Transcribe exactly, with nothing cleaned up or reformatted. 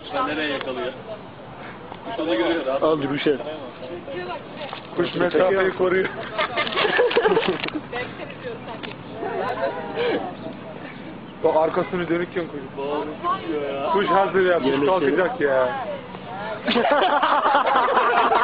Kuşlar nereye yakalıyor? Kuş onu görüyor abi. Al bir şey. Kuş mesafeyi koruyor. Bak arkasını dönükken kuş. Doğru ya. Kuş hazır ya. Kuş kalkacak ya.